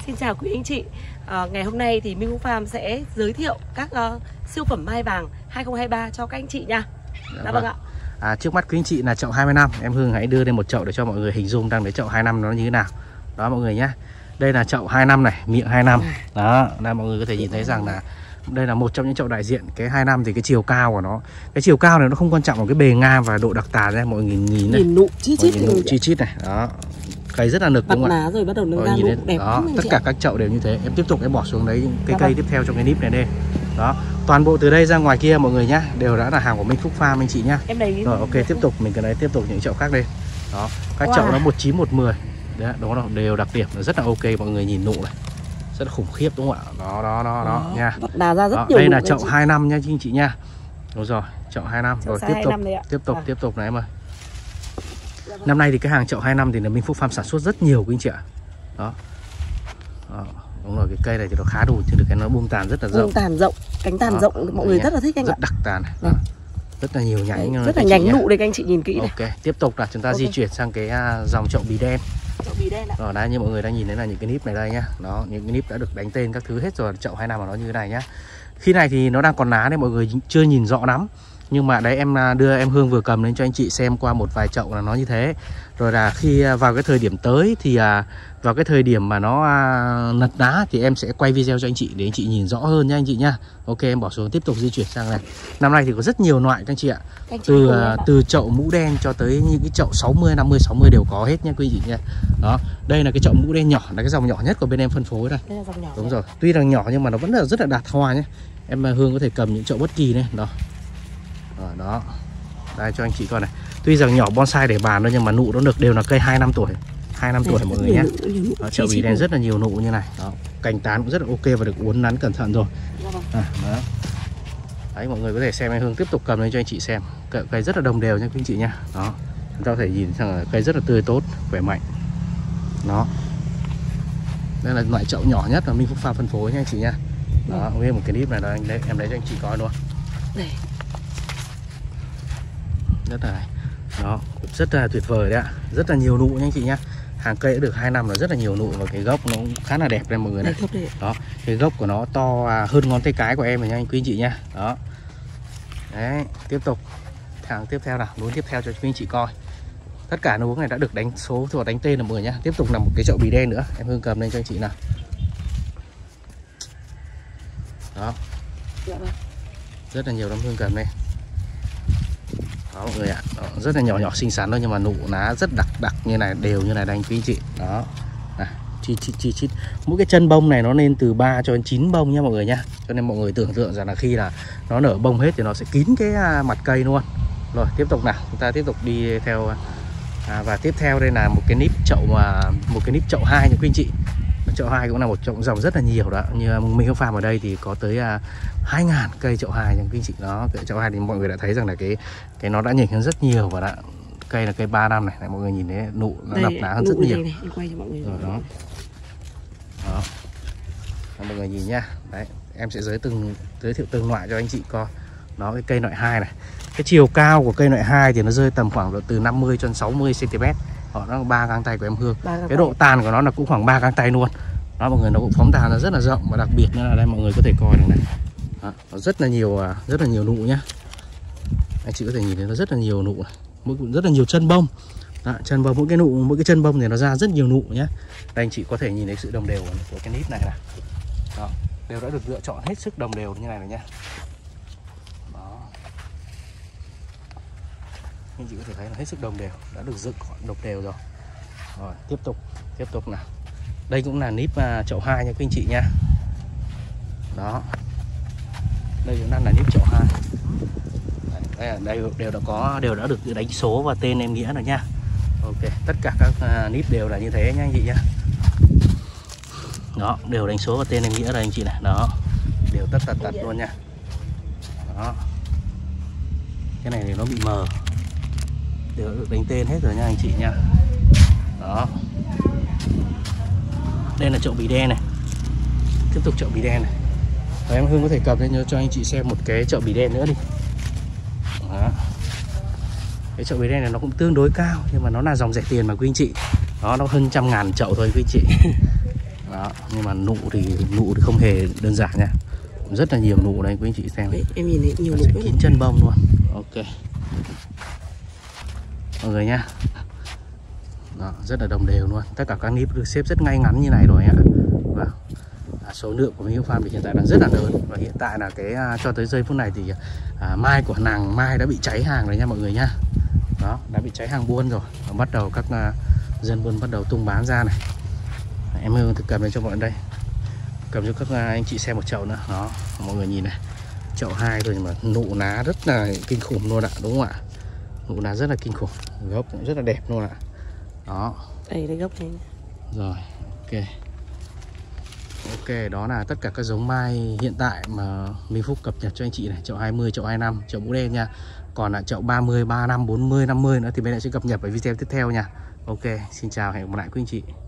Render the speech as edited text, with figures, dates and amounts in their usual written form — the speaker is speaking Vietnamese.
Xin chào quý anh chị. Ngày hôm nay thì Minh Phúc Farm sẽ giới thiệu các siêu phẩm mai vàng 2023 cho các anh chị nha. Dạ vâng ạ. Trước mắt quý anh chị là chậu 20 năm. Em Hương hãy đưa lên một chậu để cho mọi người hình dung đang cái chậu 2 năm nó như thế nào. Đó mọi người nhé. Đây là chậu 2 năm này, miệng 2 năm. Đó, đây mọi người có thể nhìn thấy rằng là đây là một trong những chậu đại diện. Cái 2 năm thì cái chiều cao của nó, cái chiều cao này nó không quan trọng ở cái bề ngang và độ đặc tàn nha mọi người nhìn này. Nhìn nụ chi chít này. Đó. Cây rất là nực đúng không ạ? Rồi bắt đầu nó ra nụ đẹp. Đó, tất cả các chậu đều như thế. Em tiếp tục em bỏ xuống đấy cái cây tiếp theo trong cái nếp này đây. Đó, toàn bộ từ đây ra ngoài kia mọi người nhá, đều đã là hàng của Minh Phúc Farm anh chị nhá. Rồi ok, tiếp tục mình cần đấy tiếp tục những chậu khác đây. Đó, các chậu nó 19 110. Đấy, đó đều đặc điểm là rất là ok, mọi người nhìn nụ này. Rất là khủng khiếp đúng không ạ? Đó nha. Đà ra rất nhiều. Đây là chậu 2 năm nha anh chị nha. Đúng rồi, chậu 2 năm. Rồi tiếp tục này em ơi. Năm nay thì cái hàng chậu 2 năm thì là Minh Phúc Farm sản xuất rất nhiều quý anh chị ạ. Đó. Đúng rồi, cái cây này thì nó khá đủ, chứ được cái nó bung tàn rất là rộng. Bung tàn rộng, cánh tàn rộng, mọi người rất là thích anh ạ. Rất đặc tàn này. Rất là nhiều nhánh. Đấy, rất là nhánh nụ đây các anh chị nhìn kỹ này. Ok, tiếp tục là chúng ta di chuyển sang cái dòng chậu bì đen. Chậu bì đen ạ. Rồi đấy, như mọi người đang nhìn thấy là những cái nếp này đây nhá. Đó, những cái nếp đã được đánh tên các thứ hết rồi, chậu 2 năm của nó như thế này nhá. Khi này thì nó đang còn lá nên mọi người chưa nhìn rõ lắm. Nhưng mà đấy em đưa em Hương vừa cầm lên cho anh chị xem qua một vài chậu là nó như thế. Rồi là khi vào cái thời điểm tới thì vào cái thời điểm mà nó nật lá thì em sẽ quay video cho anh chị để anh chị nhìn rõ hơn nha anh chị nhá. Ok, em bỏ xuống tiếp tục di chuyển sang này. Năm nay thì có rất nhiều loại các anh chị ạ. Từ chậu mũ đen cho tới những cái chậu 60, 50, 60 đều có hết nha quý chị nha. Đó, đây là cái chậu mũ đen nhỏ, là cái dòng nhỏ nhất của bên em phân phối đây. Đây là dòng nhỏ. Đúng rồi, tuy là nhỏ nhưng mà nó vẫn là rất là đạt hoa nhé. Em Hương có thể cầm những chậu bất kỳ này, đó. Đó, đây cho anh chị coi này. Tuy rằng nhỏ bonsai để bàn thôi nhưng mà nụ nó được đều là cây 2 năm tuổi. 2 năm tuổi mọi người nhé. Chậu bì đen rất là nhiều nụ như này. Đó, cành tán cũng rất là ok và được uốn nắn cẩn thận rồi. Đó. Đấy, mọi người có thể xem em Hương tiếp tục cầm lên cho anh chị xem. Cây rất là đồng đều nha quý anh chị nha. Đó, chúng ta có thể nhìn rằng là cây rất là tươi tốt, khỏe mạnh. Đó, đây là loại chậu nhỏ nhất mà Minh Phúc Farm phân phối nha anh chị nha. Đó, nguyên một cái nếp này là em lấy cho anh chị coi luôn. Đây. Rất là tuyệt vời đấy ạ. Rất là nhiều nụ nha anh chị nhá. Hàng cây đã được 2 năm là rất là nhiều nụ và cái gốc nó cũng khá là đẹp đây mọi người này. Đó, cái gốc của nó to hơn ngón tay cái của em rồi nha anh quý anh chị nhá. Đó. Đấy, tiếp tục hàng tiếp theo nào, luống tiếp theo cho quý anh chị coi. Tất cả luống này đã được đánh số và đánh tên là mọi người nhá. Tiếp tục là một cái chậu bì đen nữa, em Hương cầm lên cho anh chị nào. Đó. Rất là nhiều lắm, Hương cầm đây. Đó mọi người ạ, rất là nhỏ xinh xắn thôi nhưng mà nụ lá rất đặc như này, đều như này đây anh quý anh chị. Đó. Chi. Mỗi cái chân bông này nó lên từ 3 cho đến 9 bông nha mọi người nhá. Cho nên mọi người tưởng tượng rằng là khi là nó nở bông hết thì nó sẽ kín cái mặt cây luôn. Rồi tiếp tục nào, chúng ta tiếp tục đi theo và tiếp theo đây là một cái nếp chậu 2 nha quý anh chị. Chậu 2 cũng là một chậu dòng rất là nhiều đó. Như Minh Phúc Farm ở đây thì có tới 2.000 cây chậu 2 nha quý anh chị. Đó, chậu 2 thì mọi người đã thấy rằng là cái nó đã nhỉnh hơn rất nhiều và cây là cây 3 năm này, mọi người nhìn thấy nụ nó đập lá hơn rất nhiều. Này, em quay cho mọi người. Rồi đó. Đó. Mọi người nhìn nhá. Đấy, em sẽ giới thiệu từng loại cho anh chị coi. Đó, cái cây loại 2 này. Cái chiều cao của cây loại 2 thì nó rơi tầm khoảng độ từ 50 cho đến 60 cm. Nó 3 gang tay của em Hương. Cái độ tàn của nó là cũng khoảng 3 gang tay luôn. Đó mọi người, nó cũng phóng tàn nó rất là rộng và đặc biệt nữa là đây mọi người có thể coi được này. Đó, nó rất là nhiều nụ nhá. Anh chị có thể nhìn thấy nó rất là nhiều nụ này. Rất là nhiều chân bông. Đó, chân bông, mỗi cái chân bông thì nó ra rất nhiều nụ nhá. Đây anh chị có thể nhìn thấy sự đồng đều của cái nếp này này. Đó, đều đã được lựa chọn hết sức đồng đều như này rồi nhá. Đó. Anh chị có thể thấy là hết sức đồng đều, đã được dựng gọn đồng đều rồi. Rồi, tiếp tục nào. Đây cũng là nếp chậu 2 nha quý anh chị nha. Đó. Đây cũng đang là nếp chậu 2. Đây đều đã được đánh số và tên em Nghĩa rồi nha. Ok, tất cả các nếp đều là như thế nha anh chị nhá. Đó, đều đánh số và tên em Nghĩa rồi anh chị này. Đó. Đều tất tật luôn nha. Đó. Cái này thì nó bị mờ. Đều được đánh tên hết rồi nha anh chị nha. Đó. Đây là chậu bì đen này. Tiếp tục chậu bì đen này. Và em Hương có thể cầm lên cho anh chị xem một cái chậu bì đen nữa đi. Đó. Cái chậu bì đen này nó cũng tương đối cao nhưng mà nó là dòng rẻ tiền mà quý anh chị. Đó, nó hơn 100.000 chậu thôi quý anh chị. Đó, nhưng mà nụ thì không hề đơn giản nha, rất là nhiều nụ đây quý anh chị xem. Đấy, em nhìn thấy nhiều nụ kín chân bông luôn. Ok mọi người nha. Đó, rất là đồng đều luôn, tất cả các nếp được xếp rất ngay ngắn như này rồi ạ. Vâng. Số lượng của Minh Farm thì hiện tại đang rất là lớn, và hiện tại là cái cho tới giây phút này thì mai của nàng Mai đã bị cháy hàng rồi nha mọi người nha. Đó, đã bị cháy hàng buôn rồi, và bắt đầu các dân buôn bắt đầu tung bán ra này. Em Hương thực cầm lên cho mọi người đây, cầm cho các anh chị xem một chậu nữa. Đó, mọi người nhìn này, chậu 2 thôi nhưng mà nụ lá rất là kinh khủng luôn ạ, đúng không ạ? Nụ lá rất là kinh khủng, gốc cũng rất là đẹp luôn ạ. Đó, đây gốc này. Rồi, ok. Ok, đó là tất cả các giống mai hiện tại mà Minh Phúc cập nhật cho anh chị này. Chậu 20, chậu 25, chậu mũ đen nha. Còn là chậu 30, 35, 40, 50 nữa thì bên lại sẽ cập nhật ở video tiếp theo nha. Ok, xin chào, hẹn gặp lại quý anh chị.